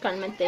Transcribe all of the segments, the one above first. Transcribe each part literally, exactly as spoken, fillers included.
principalmente.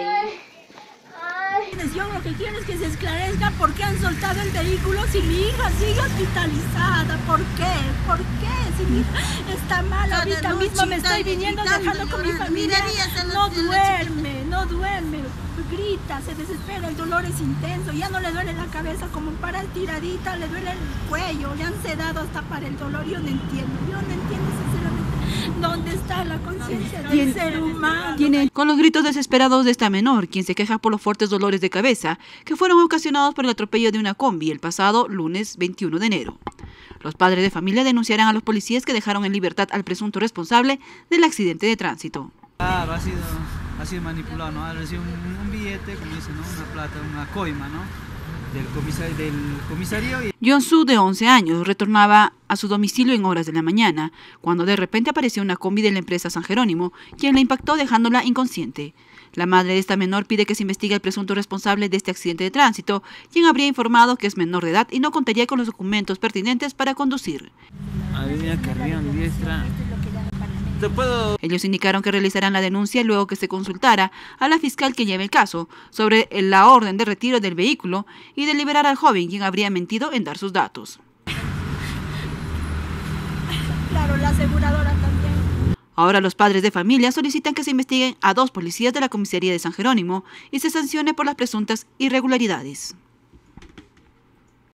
Yo lo que quiero es que se esclarezca por qué han soltado el vehículo si mi hija sigue hospitalizada. ¿Por qué? ¿Por qué? Si mi hija está mal, ahorita mismo me estoy viniendo dejando con mi familia. No duerme, no duerme, grita, se desespera, el dolor es intenso, ya no le duele la cabeza como para tiradita, le duele el cuello, le han sedado hasta para el dolor. Yo no entiendo, yo no entiendo sinceramente dónde está la conciencia del ser humano. Tiene con los gritos desesperados de esta menor, quien se queja por los fuertes dolores de cabeza que fueron ocasionados por el atropello de una combi el pasado lunes veintiuno de enero. Los padres de familia denunciarán a los policías que dejaron en libertad al presunto responsable del accidente de tránsito. Claro, ha sido, ha sido manipulado, ¿no? Ha recibido un, un billete, como dicen, ¿no? Una plata, una coima, ¿no? Del comisario. Del comisario y... Yonsu, de once años, retornaba a su domicilio en horas de la mañana, cuando de repente apareció una combi de la empresa San Jerónimo, quien la impactó dejándola inconsciente. La madre de esta menor pide que se investigue el presunto responsable de este accidente de tránsito, quien habría informado que es menor de edad y no contaría con los documentos pertinentes para conducir. Avenida Carrión, diestra. ¿Te puedo? Ellos indicaron que realizarán la denuncia luego que se consultara a la fiscal que lleve el caso sobre la orden de retiro del vehículo y de liberar al joven, quien habría mentido en dar sus datos. Claro, la aseguradora también. Ahora los padres de familia solicitan que se investiguen a dos policías de la comisaría de San Jerónimo y se sancione por las presuntas irregularidades.